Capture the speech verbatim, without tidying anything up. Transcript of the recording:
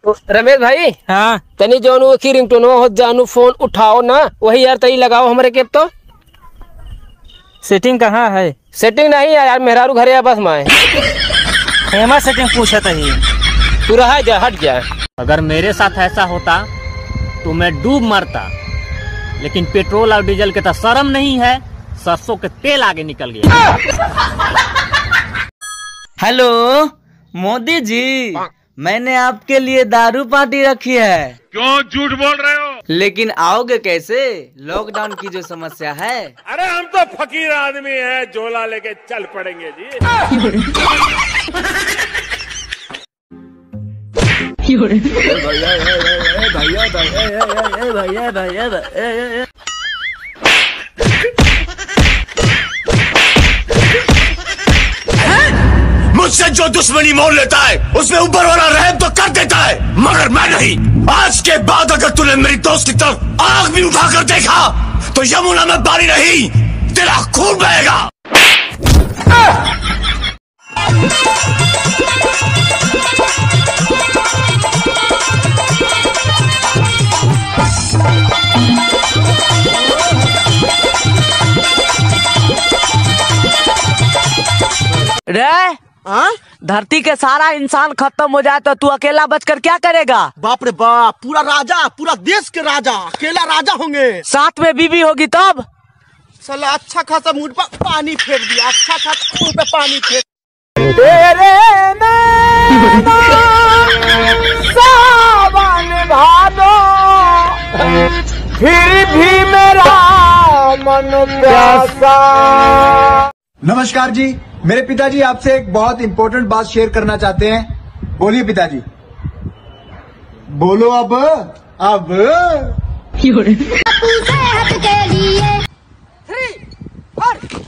रमेश भाई, हाँ तनी जो की रिंगटोन हो जानू फोन उठाओ ना, वही यार तई लगाओ हमारे केप तो। सेटिंग कहाँ है? सेटिंग नहीं है यार, मेहरारू घरे है बस मैं। हेमा सेटिंग पूछा ही तू रहा जा, हट गया। अगर मेरे साथ ऐसा होता तो मैं डूब मरता, लेकिन पेट्रोल और डीजल के तो शर्म नहीं है, सरसों के तेल आगे निकल गया। हेलो मोदी जी, मैंने आपके लिए दारू पार्टी रखी है। क्यों झूठ बोल रहे हो? लेकिन आओगे कैसे? लॉकडाउन की जो समस्या है। अरे हम तो फकीर आदमी हैं, झोला लेके चल पड़ेंगे जी। मुझसे जो दुश्मनी मोल लेता है उसमें ऊपर वाला रहम तो कर देता है, मगर मैं नहीं। आज के बाद अगर तूने मेरी दोस्त की तरफ आग भी उठाकर देखा तो यमुना में पानी नहीं, तेरा खून बहेगा। रे हाँ? धरती के सारा इंसान खत्म हो जाए तो तू अकेला बचकर क्या करेगा? बाप रे बाप, पूरा राजा, पूरा देश के राजा, अकेला राजा होंगे। साथ में बीबी होगी तब? साला अच्छा खासा मुंह पर पानी फेर दिया, अच्छा खासा मुंह पे पानी फेर। तेरे सावन भादो फिर भी मेरा मन प्यासा। नमस्कार जी, मेरे पिताजी आपसे एक बहुत इम्पोर्टेंट बात शेयर करना चाहते हैं। बोलिए पिताजी। बोलो अब अब थ्री, फोर,